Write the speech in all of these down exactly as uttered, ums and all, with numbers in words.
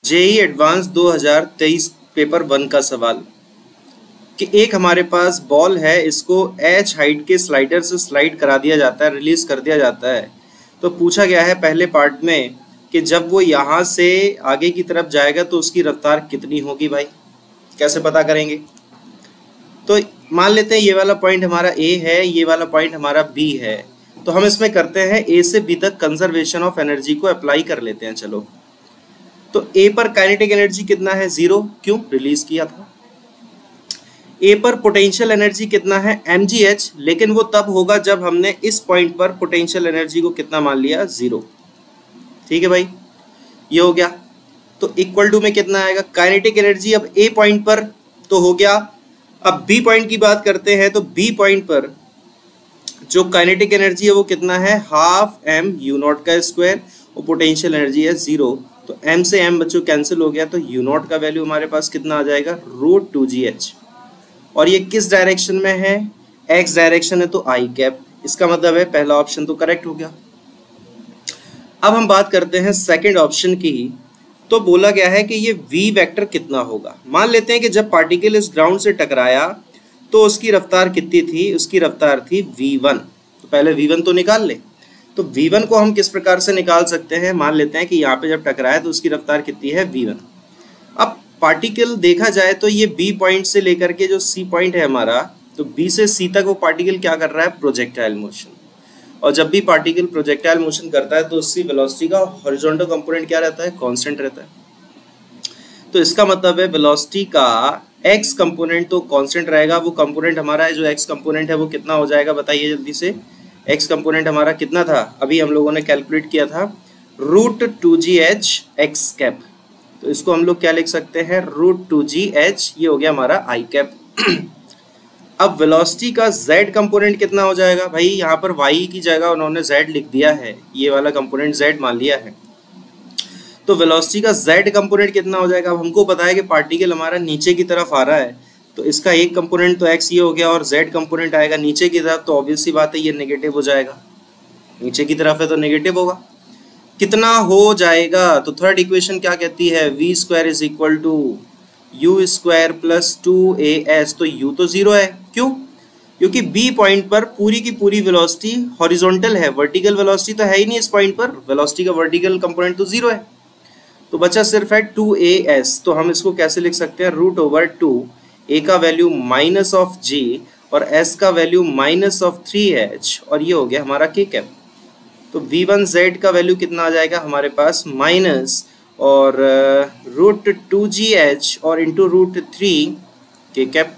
JEE advance दो हज़ार तेईस पेपर वन का सवाल कि एक हमारे पास बॉल है, इसको एच हाइट के स्लाइडर से स्लाइड करा दिया जाता है, रिलीज कर दिया जाता है। तो पूछा गया है पहले पार्ट में कि जब वो यहाँ से आगे की तरफ जाएगा तो उसकी रफ्तार कितनी होगी। भाई कैसे पता करेंगे? तो मान लेते हैं ये वाला पॉइंट हमारा ए है, ये वाला पॉइंट हमारा बी है। तो हम इसमें करते हैं ए से बी तक कंजर्वेशन ऑफ एनर्जी को अप्लाई कर लेते हैं। चलो, तो ए पर काइनेटिक एनर्जी कितना है? जीरो। क्यों? रिलीज किया था। ए पर पोटेंशियल एनर्जी कितना है? M G H. लेकिन वो तब होगा जब हमने इस पॉइंट पर पोटेंशियल एनर्जी को कितना मान लिया? जीरो। ठीक है भाई, ये हो गया। तो इक्वल टू में कितना आएगा? काइनेटिक एनर्जी अब ए पॉइंट पर तो हो गया। अब बी पॉइंट की बात करते हैं, तो बी पॉइंट पर जो काइनेटिक एनर्जी है वो कितना है? हाफ एम यू नॉट का स्क्वायर, और पोटेंशियल एनर्जी है जीरो। तो m से m बच्चों कैंसिल हो गया, तो u नॉट का वैल्यू हमारे पास कितना आ जाएगा? Root two G H. और ये किस डायरेक्शन में है? x डायरेक्शन है, तो i कैप। इसका मतलब है पहला ऑप्शन तो करेक्ट हो गया। अब हम बात करते हैं सेकंड ऑप्शन की। तो बोला गया है कि ये v वेक्टर कितना होगा। मान लेते हैं कि जब पार्टिकल इस ग्राउंड से टकराया तो उसकी रफ्तार कितनी थी? उसकी रफ्तार थी वी वन। तो पहले वी वन तो निकाल ले। तो वी वन को हम किस प्रकार से निकाल सकते हैं? मान लेते हैं कि यहाँ पे जब टकराया तो उसकी रफ्तार कितनी है? V one. अब पार्टिकल देखा जाए तो ये बी पॉइंट से लेकर के जो सी पॉइंट है हमारा, तो बी से सी तक वो पार्टिकल क्या कर रहा है? Projectile motion. और जब भी पार्टिकल प्रोजेक्टाइल मोशन करता है तो उसकी वेलोसिटी का हॉरिजॉन्टल कंपोनेंट क्या रहता है? कांस्टेंट रहता है। तो इसका मतलब है वेलोसिटी का एक्स कंपोनेंट तो कांस्टेंट रहेगा। वो कंपोनेंट हमारा है, जो एक्स कंपोनेंट है वो कितना हो जाएगा? बताइए जल्दी से। एक्स कंपोनेंट हमारा कितना था? अभी हम लोगों ने कैलकुलेट किया था, root two G H X cap. तो इसको हम लोग क्या लिख सकते हैं? Root two G H. ये हो गया हमारा आई कैप। अब वेलोसिटी का z कंपोनेंट कितना हो जाएगा? भाई यहाँ पर y की जगह उन्होंने z लिख दिया है, ये वाला कंपोनेंट z मान लिया है। तो वेलोसिटी का z कंपोनेंट कितना हो जाएगा? अब हमको पता है कि पार्टिकल हमारा नीचे की तरफ आ रहा है, तो इसका एक कंपोनेंट तो x ये हो गया, और z कंपोनेंट आएगा नीचे की तरफ। तो ऑब्वियस सी बात है ये नेगेटिव हो जाएगा। नीचे की तरफ है तो नेगेटिव होगा। कितना हो जाएगा? तो थर्ड इक्वेशन क्या कहती है? V square is equal to U square plus two A S. तो u तो जीरो है। क्यों? क्योंकि b पॉइंट पर पूरी की पूरी वेलोसिटी हॉरिजॉन्टल है, वर्टिकल वेलोसिटी तो है ही नहीं इस पॉइंट पर। वेलोसिटी का वर्टिकल कंपोनेंट तो जीरो है, तो बचा सिर्फ है टू ए एस। तो हम इसको कैसे लिख सकते हैं? रूट ओवर टू, ए का वैल्यू माइनस ऑफ जी और एस का value minus of three H, और ये हो गया हमारा के कैप। तो वी वन जेड का वैल्यू कितना आ जाएगा हमारे पास? माइनस और रूट टू जी एच और into root three K cap.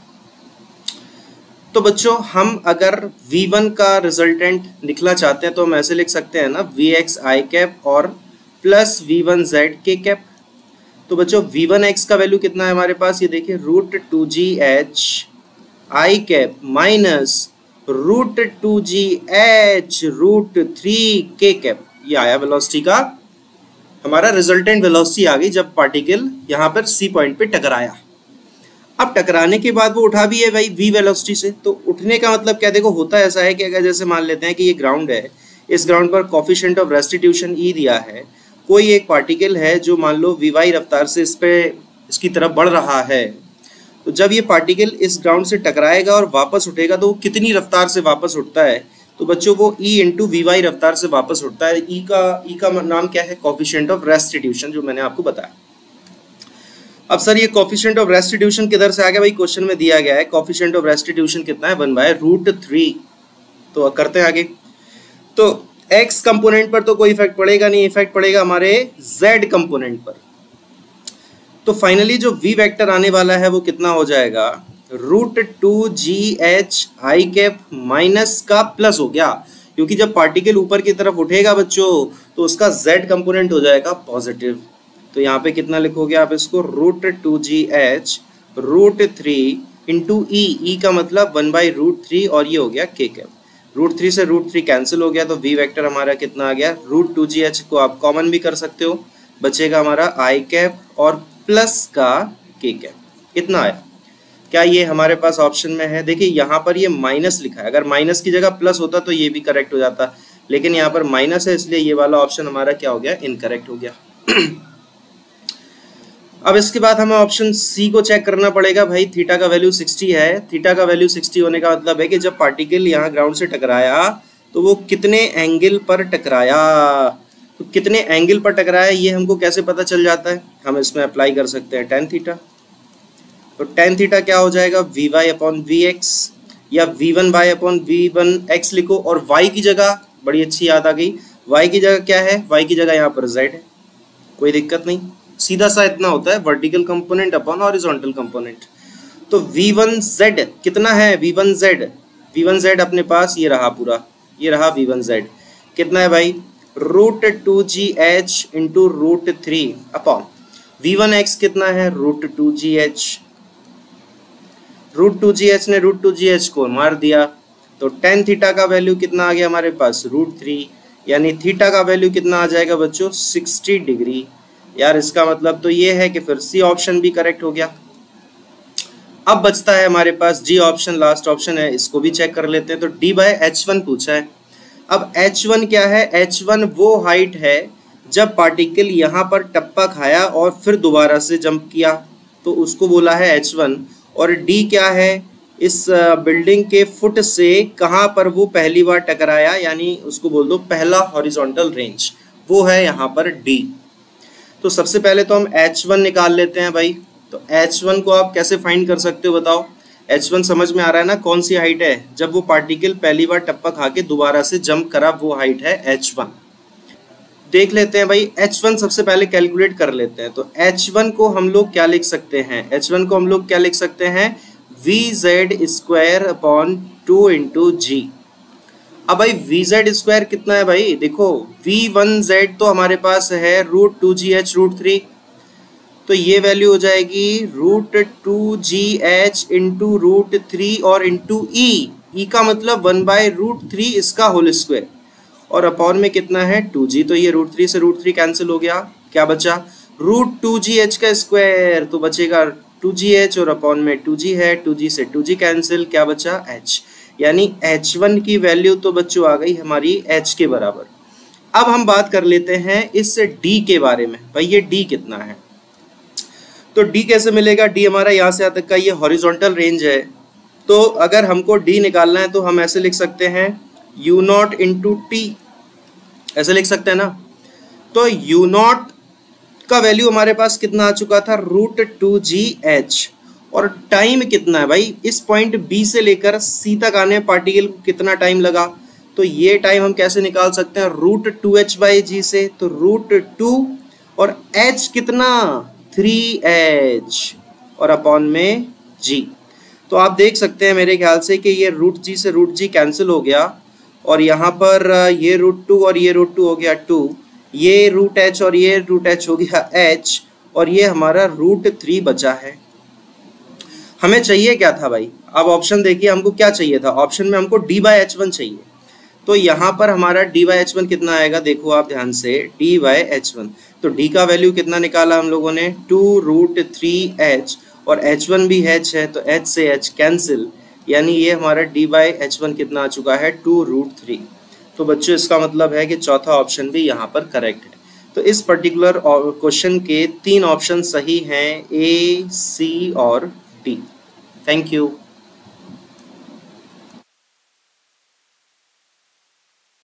तो बच्चों हम अगर वी वन का रिजल्टेंट निकलना चाहते हैं तो हम ऐसे लिख सकते हैं ना, वी एक्स आई कैप और plus V one Z K cap. तो बच्चों वी वन एक्स का वैल्यू कितना है हमारे पास? ये देखिए, root two G H I cap minus root two G H root three K cap. ये आया वेलोसिटी का हमारा रिजल्टेंट वेलोसिटी आ गई जब पार्टिकल यहाँ पर सी पॉइंट पे टकराया। अब टकराने के बाद वो उठा भी है भाई वी वेलोसिटी से। तो उठने का मतलब क्या? देखो होता ऐसा है कि अगर जैसे मान लेते हैं कि ये ग्राउंड है, इस ग्राउंड पर कोफिशिएंट ऑफ रेस्टिट्यूशन ई दिया है। कोई एक पार्टिकल है जो मान लो वी वाई रफ्तार से इस पे इसकी तरफ बढ़ रहा है, तो जब ये पार्टिकल इस ग्राउंड से टकराएगा और वापस उठेगा तो वो कितनी रफ्तार से वापस उठता है? तो बच्चों वो ई इंटू वी वाई रफ्तार से वापस उठता है। ई का ई का नाम क्या है? कोफिशिएंट ऑफ रेस्टिट्यूशन, जो मैंने आपको बताया। अब सर ये कोफिशिएंट ऑफ रेस्टिट्यूशन किधर से आ गया? भाई क्वेश्चन में दिया गया है कोफिशिएंट ऑफ रेस्टिट्यूशन कितना है? One by root three. तो करते हैं आगे। तो x कंपोनेंट पर तो कोई इफेक्ट पड़ेगा नहीं, इफेक्ट पड़ेगा हमारे z कंपोनेंट पर। तो फाइनली जो v वेक्टर आने वाला है वो कितना हो जाएगा? Root two G H I cap minus का प्लस हो गया, क्योंकि जब पार्टिकल ऊपर की तरफ उठेगा बच्चों तो उसका z कंपोनेंट हो जाएगा पॉजिटिव। तो यहाँ पे कितना लिखोगे आप इसको? Root two G H root three into E, E का मतलब वन बाई रूट थ्री, और ये हो गया के कैप। रूट थ्री से रूट थ्री कैंसिल हो गया, तो v वेक्टर हमारा कितना आ गया? रूट टू जी एच को आप कॉमन भी कर सकते हो, बचेगा हमारा आई कैप और प्लस का के कैप। इतना आया। क्या ये हमारे पास ऑप्शन में है? देखिए यहाँ पर ये माइनस लिखा है, अगर माइनस की जगह प्लस होता तो ये भी करेक्ट हो जाता, लेकिन यहाँ पर माइनस है इसलिए ये वाला ऑप्शन हमारा क्या हो गया? इनकरेक्ट हो गया। अब इसके बाद हमें ऑप्शन सी को चेक करना पड़ेगा भाई। थीटा का वैल्यू सिक्सटी है, थीटा का वैल्यू सिक्सटी होने का मतलब है कि जब पार्टिकल यहाँ ग्राउंड से टकराया तो वो कितने एंगल पर टकराया। तो कितने एंगल पर टकराया ये हमको कैसे पता चल जाता है, हम इसमें अप्लाई कर सकते हैं टेन थीटा। तो टेन थीटा क्या हो जाएगा, V Y upon V X, या V one Y upon V one X लिखो, और वाई की जगह बड़ी अच्छी याद आ गई, वाई की जगह क्या है, वाई की जगह यहाँ पर जेड है, कोई दिक्कत नहीं, सीधा सा इतना होता है vertical component upon horizontal component. तो वी वन जेड कितना है, V one Z, V one Z अपने पास ये रहा पूरा, ये रहा वी वन जेड कितना है भाई, root two G H into root three upon V one X कितना है, root two G H, root two G H ने रूट टू जी एच को मार दिया, तो टेन थीटा का वैल्यू कितना आ गया हमारे पास, रूट थ्री, यानी थीटा का वैल्यू कितना आ जाएगा बच्चों, सिक्सटी डिग्री। यार इसका मतलब तो ये है कि फिर सी ऑप्शन भी करेक्ट हो गया। अब बचता है हमारे पास जी ऑप्शन, लास्ट ऑप्शन है, इसको भी चेक कर लेते हैं। तो डी बाय एच वन पूछा है। अब एच वन क्या है, एच वन वो हाइट है जब पार्टिकल यहाँ पर टप्पा खाया और फिर दोबारा से जंप किया, तो उसको बोला है एच वन। और डी क्या है, इस बिल्डिंग के फुट से कहाँ पर वो पहली बार टकराया, यानी उसको बोल दो पहला हॉरिजॉन्टल रेंज, वो है यहाँ पर डी। तो सबसे पहले तो हम एच वन निकाल लेते हैं भाई। तो एच वन को आप कैसे फाइंड कर सकते हो बताओ, एच वन समझ में आ रहा है ना, कौन सी हाइट है, जब वो पार्टिकल पहली बार टप्पा खा के दोबारा से जंप करा वो हाइट है एच वन। देख लेते हैं भाई, एच वन सबसे पहले कैलकुलेट कर लेते हैं। तो एच वन को हम लोग क्या लिख सकते हैं, एच वन को हम लोग क्या लिख सकते हैं, V Z square upon two into G. अब भाई वी जेड स्क्वायर कितना है भाई, देखो वी वन जेड तो हमारे पास है root two G H root three, तो ये वैल्यू हो जाएगी root two G H into root three और इंटू ई, ई का मतलब वन बाय रूट थ्री इसका होल स्क्वायर, और अपॉन में कितना है टू जी, तो ये रूट थ्री से रूट थ्री कैंसिल हो गया, क्या बचा रूट टू जी एच का स्क्वायर, तो बचेगा टू जी एच और अपॉन में टू जी है, टू जी से टू जी कैंसिल, क्या बचा h, यानी एच वन की वैल्यू तो बच्चों आ गई हमारी h के बराबर। अब हम बात कर लेते हैं इस d के बारे में, भाई ये d कितना है। तो d कैसे मिलेगा, d हमारा यहाँ से यहाँ तक का ये हॉरिजॉन्टल रेंज है। तो अगर हमको d निकालना है तो हम ऐसे लिख सकते हैं u नॉट इंटू टी, ऐसे लिख सकते हैं ना। तो u नॉट का वैल्यू हमारे पास कितना आ चुका था, रूट टू जी एच, और टाइम कितना है भाई, इस पॉइंट बी से लेकर सी तक आने पार्टिकल को कितना टाइम लगा, तो ये टाइम हम कैसे निकाल सकते हैं, root two H by G से। तो रूट टू और एच कितना, थ्री एच और अपॉन में जी। तो आप देख सकते हैं मेरे ख्याल से कि ये रूट जी से रूट जी कैंसिल हो गया, और यहाँ पर ये रूट टू और ये रूट टू हो गया टू, ये रूट एच और ये रूट एच हो गया एच, और ये हमारा रूट थ्री बचा है। हमें चाहिए क्या था भाई, अब ऑप्शन देखिए हमको क्या चाहिए था, ऑप्शन में हमको डी बाई एच वन चाहिए। तो यहाँ पर हमारा डी बाई एच वन कितना आएगा, देखो आप ध्यान से, डी बाई एच वन, तो डी का वैल्यू कितना निकाला हम लोगों ने, टू रूट थ्री एच, और एच वन भी एच है तो एच से एच कैंसिल, यानी ये हमारा डी बाई एच वन कितना आ चुका है, टू रूट थ्री। तो बच्चों इसका मतलब है कि चौथा ऑप्शन भी यहाँ पर करेक्ट है। तो इस पर्टिकुलर क्वेश्चन के तीन ऑप्शन सही हैं, ए, सी और डी। Thank you.